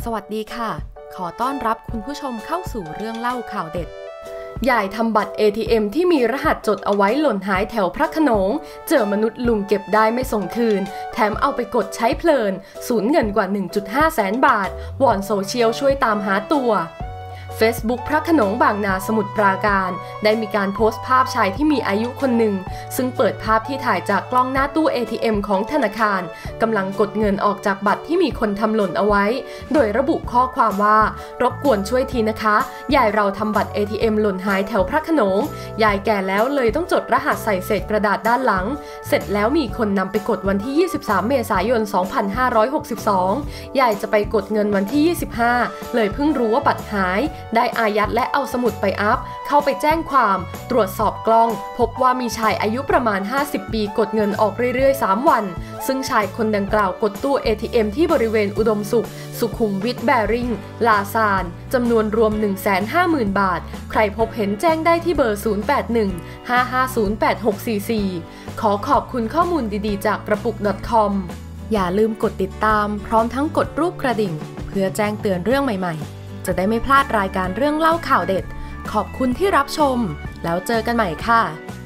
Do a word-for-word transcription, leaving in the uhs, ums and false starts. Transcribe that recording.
สวัสดีค่ะขอต้อนรับคุณผู้ชมเข้าสู่เรื่องเล่าข่าวเด็ดยายทำบัตร เอ ที เอ็ม ที่มีรหัสจดเอาไว้หล่นหายแถวพระโขนงเจอมนุษย์ลุงเก็บได้ไม่ส่งคืนแถมเอาไปกดใช้เพลินสูญเงินกว่า หนึ่งจุดห้า แสนบาทวอนโซเชียลช่วยตามหาตัว Facebook พระโขนงบางนาสมุทรปราการได้มีการโพสต์ภาพชายที่มีอายุคนหนึ่งซึ่งเปิดภาพที่ถ่ายจากกล้องหน้าตู้ เอ ที เอ็ม ของธนาคารกำลังกดเงินออกจากบัตรที่มีคนทำหล่นเอาไว้โดยระบุข้อความว่ารบกวนช่วยทีนะคะยายเราทำบัตร เอ ที เอ็ม หล่นหายแถวพระโขนงยายแก่แล้วเลยต้องจดรหัสใส่เศษกระดาษด้านหลังเสร็จแล้วมีคนนำไปกดวันที่ยี่สิบสามเมษายนสองพันห้าร้อยหกสิบสองยายจะไปกดเงินวันที่ยี่สิบห้าเลยเพิ่งรู้ว่าบัตรหายได้อายัดและเอาสมุดไปอัพเข้าไปแจ้งความตรวจสอบกล้องพบว่ามีชายอายุประมาณห้าสิบปีกดเงินออกเรื่อยๆสามวันซึ่งชายคนดังกล่าวกดตู้ เอ ที เอ็ม ที่บริเวณอุดมสุขสุขุมวิทแบริ่งลาซานจำนวนรวม หนึ่งแสนห้าหมื่น บาทใครพบเห็นแจ้งได้ที่เบอร์ ศูนย์ แปด หนึ่ง ห้า ห้า ศูนย์ แปด หก สี่ สี่ ขอขอบคุณข้อมูลดีๆจากกระปุก .com อย่าลืมกดติดตามพร้อมทั้งกดรูปกระดิ่งเพื่อแจ้งเตือนเรื่องใหม่ๆจะได้ไม่พลาดรายการเรื่องเล่าข่าวเด็ดขอบคุณที่รับชมแล้วเจอกันใหม่ค่ะ